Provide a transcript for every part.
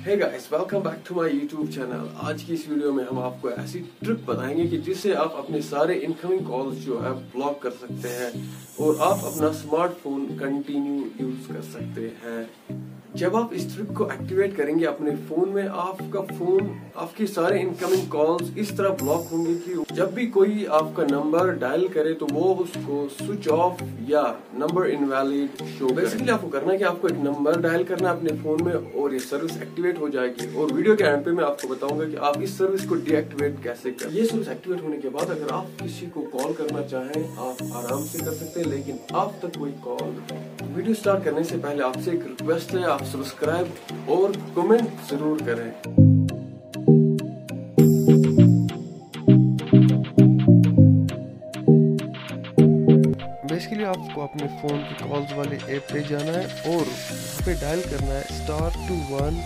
Hey guys, welcome back to my YouTube channel. आज की इस वीडियो में हम आपको ऐसी ट्रिक बताएंगे कि जिससे आप अपने सारे इनकमिंग कॉल्स जो है ब्लॉक कर सकते हैं और आप अपना स्मार्टफोन कंटिन्यू यूज कर सकते हैं। जब आप इस ट्रिक को एक्टिवेट करेंगे अपने फोन में, आपकी सारे इनकमिंग कॉल्स इस तरह ब्लॉक होंगे कि जब भी कोई आपका नंबर डायल करे तो वो उसको स्विच ऑफ या नंबर इनवैलिड शो। बेसिकली आपको करना है कि आपको एक नंबर डायल करना है अपने फोन में और ये सर्विस एक्टिवेट हो जाएगी। और वीडियो के एंड पे मैं आपको बताऊंगा कि आप इस सर्विस को डीएक्टिवेट कैसे करें। ये सर्विस एक्टिवेट होने के बाद अगर आप किसी को कॉल करना चाहें आप आराम से कर सकते हैं, लेकिन आप तक कोई कॉल। वीडियो स्टार्ट करने से पहले आपसे एक रिक्वेस्ट है, आप सब्सक्राइब और कमेंट जरूर करें। बेसिकली आपको अपने फोन के कॉल्स वाले ऐप पे जाना है और उस पे डायल करना है *21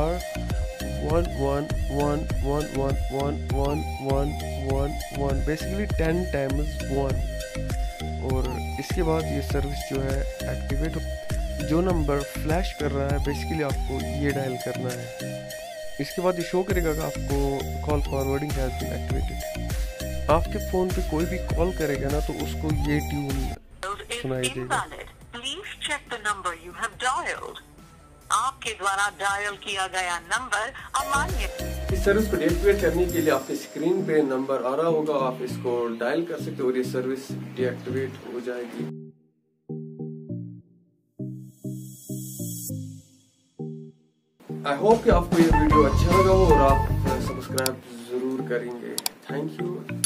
*111111111 बेसिकली 10 टाइम्स 1। और इसके बाद ये सर्विस जो है एक्टिवेट हो। जो नंबर फ्लैश कर रहा है बेसिकली आपको ये डायल करना है। इसके बाद ये शो करेगा कि आपको call forwarding has been activated. आपके फोन पे कोई भी कॉल करेगा ना तो उसको ये ट्यून सुनाई देगा। Please check the number you have dialled. आपके द्वारा डायल किया गया नंबर अमान्य। इस सर्विस को डीएक्टिवेट करने के लिए आपके स्क्रीन पे नंबर आ रहा होगा, आप इसको डायल कर सकते हो और ये सर्विस डीएक्टिवेट हो जाएगी। आई होप कि आपको ये वीडियो अच्छा लगा हो और आप सब्सक्राइब जरूर करेंगे। Thank you.